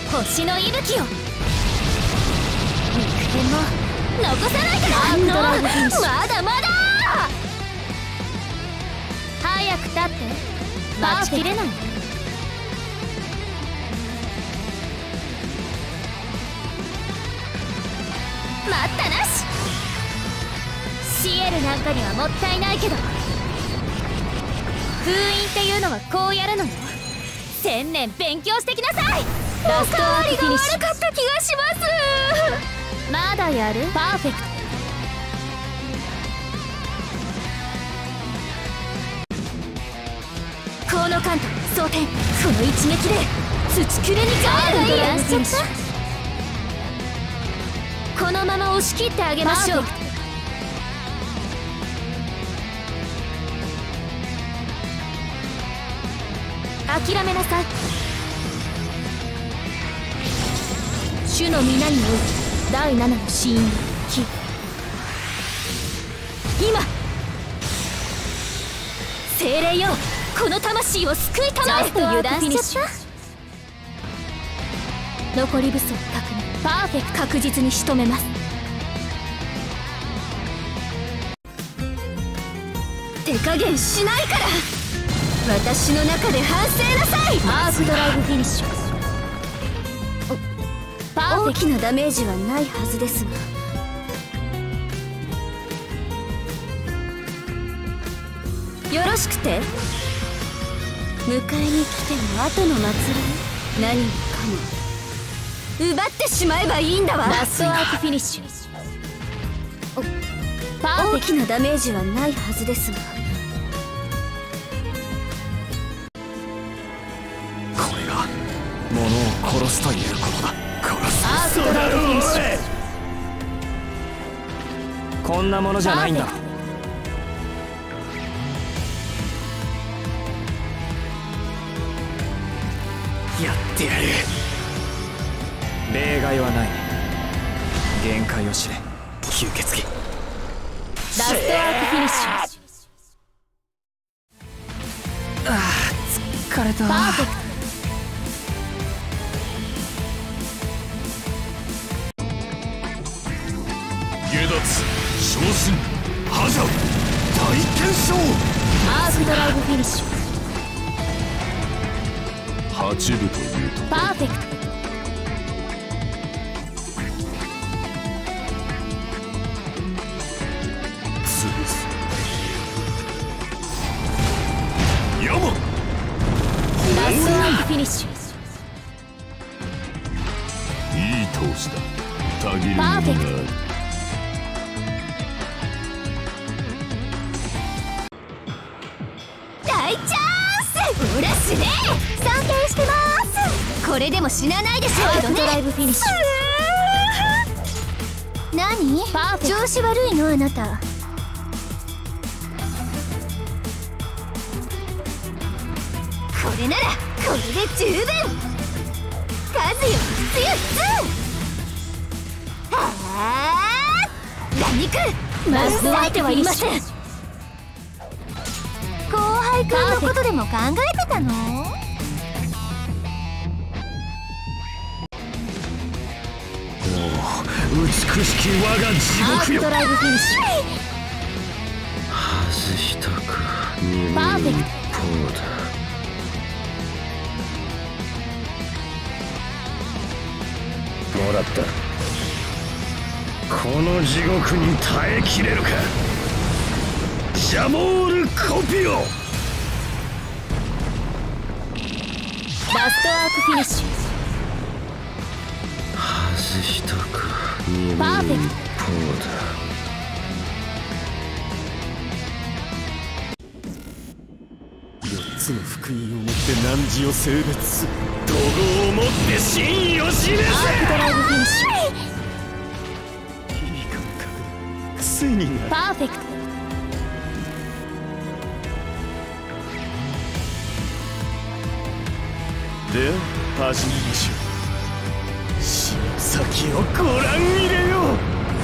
星の息吹を肉片も残さないからまだまだ早く立って待ちきれない待ったなしシエルなんかにはもったいないけど封印っていうのはこうやるのよ1000年勉強してきなさいラストアークフィニッシュおかわりが悪かった気がしますまだやるパーフェクトコウノカント装填この一撃で土くれに帰るやっちゃったこのまま押し切ってあげましょう諦めなさい主の皆において第7の死因火今精霊よこの魂を救いたまえと油断しちゃった残り武装確認パーフェクト確実に仕留めます手加減しないから私の中で反省なさいアークドライブフィニッシュ大きなダメージはないはずですがよろしくて迎えに来ての後の祭り何もかも奪ってしまえばいいんだわラストアークフィニッシュ大きなダメージはないはずですがこれが物を殺すということだ殺すアークドライブフィニッシュこんなものじゃないんだやってやる例外はない限界を知れ吸血鬼ラストアークフィニッシュああ疲れたパーフェクト下脱昇進覇者大検証アークドライブフィニッシュ 8部というとパーフェクト潰すヤマラストアークフィニッシュいい闘志だたぎるものがある大チャンスほら死ね尊敬してますこれでも死なないでしょうけどねドライブフィニッシュ何調子悪いのあなたこれならこれで十分数よ必要はあラニクまず相手はいません後輩くんのことでも考えてたの美しき我が地獄よドライブフィニッシ外したか2 パーフェクトだもらったこの地獄に耐えきれるかジャモールコピオラストアークフィニッシュ外したか2 パーフェクト 4つの福音をもって汝を性別す怒号をもって真意を示せアークドライブフィニッシいい感覚癖になるュパーフェクトでは始めましょう死の先をご覧入れよう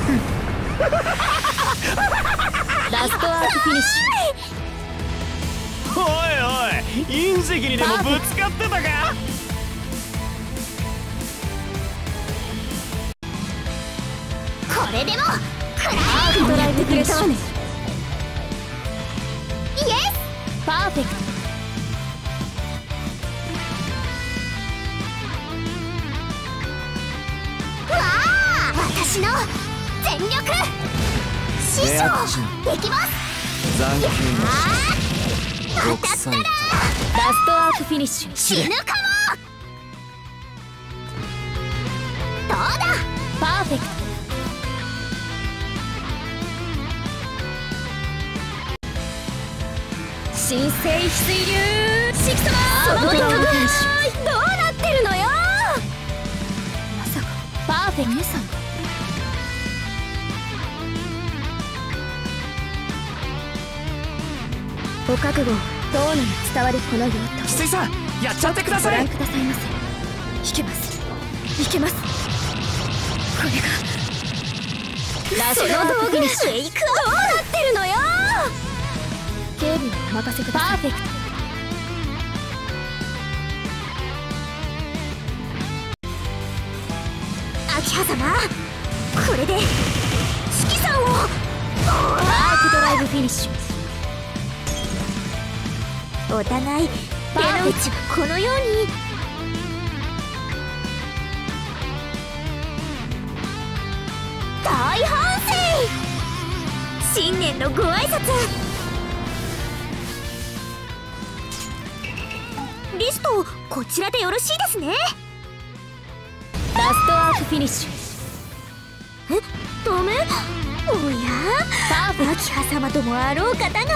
ラストアークフィニッシおいおい隕石にでもぶつかってたかれでも食らえ。ドライブくれたわね。イエスパーフェクト。わあ、私の全力師匠できます。 残響当たったらラストアークフィニッシュ。死ぬかも。どうだパーフェクト。新生翡翠流シキ様、その飛ぶ。どうなってるのよ。まさかパーフェクトさん。ご覚悟。どうなの伝わるこの用途。 翡翠さん、やっちゃってください。 ご覧くださいませ。いけます、いけます。これがラストアークフィニッシュ。どうなってるのよ。警備をお任せください。パーフェクト。秋葉様、これで指揮さんを。アークドライブフィニッシュ。お互い手の内はこのように。大反省。新年のご挨拶。リストこちらでよろしいですね。ラストアークフィニッシュ。え、ダメ。おや、秋葉様ともあろう方が。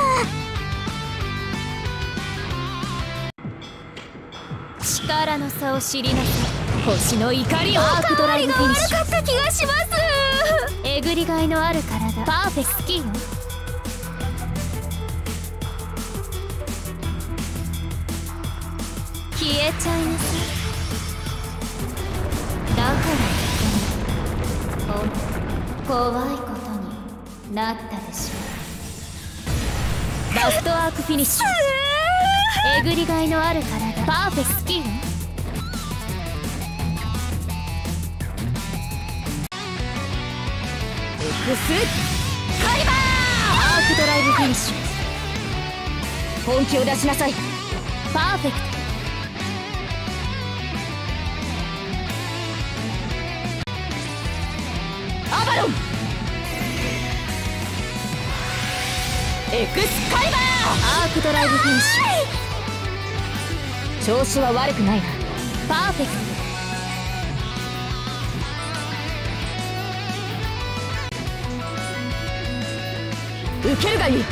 力の差を知りなさい。星の怒りを。アークドライブフィニッシュ。悪かった気がします。えぐりがいのある体。パーフェクトスキー。消えちゃいなさい。だから怖いことになったでしょう。ラストアークフィニッシュ。えぐりがいのある体。パーフェクトスキル。エクスカリバー。アークドライブフィニッシュ。本気を出しなさい。パーフェクト。アバロン。エクスカリバー。アークドライブフィニッシュ。調子は悪くないな。パーフェクト。受けるがいい。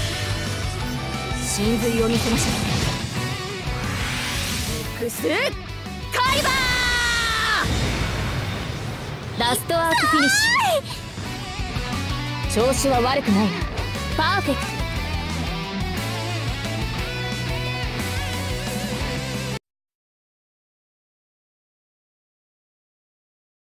神髄を見せましょう。エクスカリバー。ラストアークフィニッシュ。調子は悪くないな。パーフェクト。